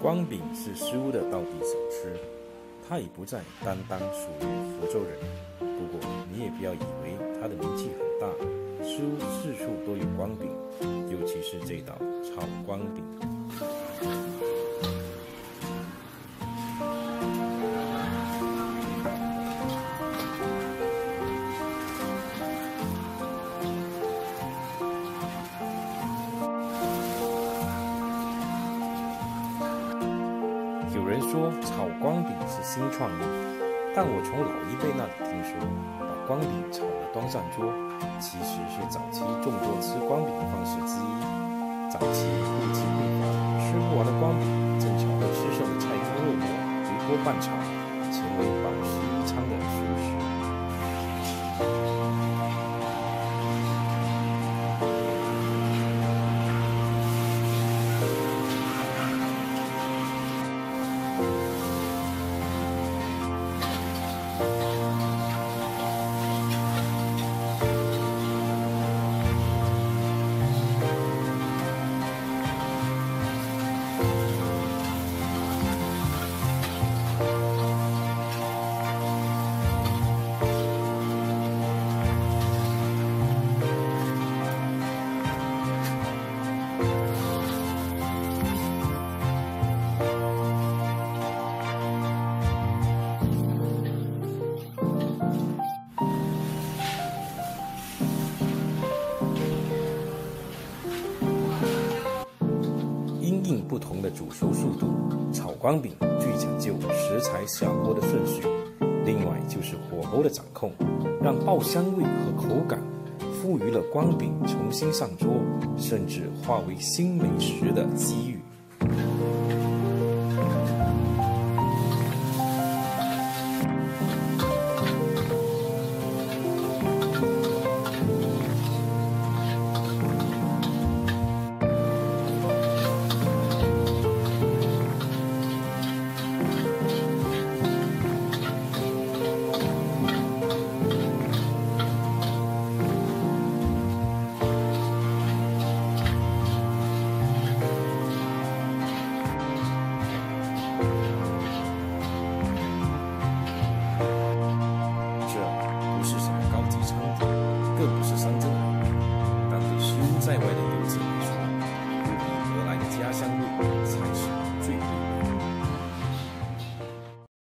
光饼是食物的道地小吃，它已不再单单属于福州人。不过你也不要以为它的名气很大，似乎四处都有光饼，尤其是这道炒光饼。有人说炒光饼是新创意，但我从老一辈那里听说，把光饼炒了端上桌，其实是早期众多吃光饼的方式之一。早期物资匮乏，吃不完的光饼正巧和吃剩的菜糠肉末回锅拌炒，成为饱食一餐的熟食。因应不同的煮熟速度，炒光饼最讲究食材下锅的顺序，另外就是火候的掌控，让爆香味和口感赋予了光饼重新上桌，甚至化为新美食的机遇。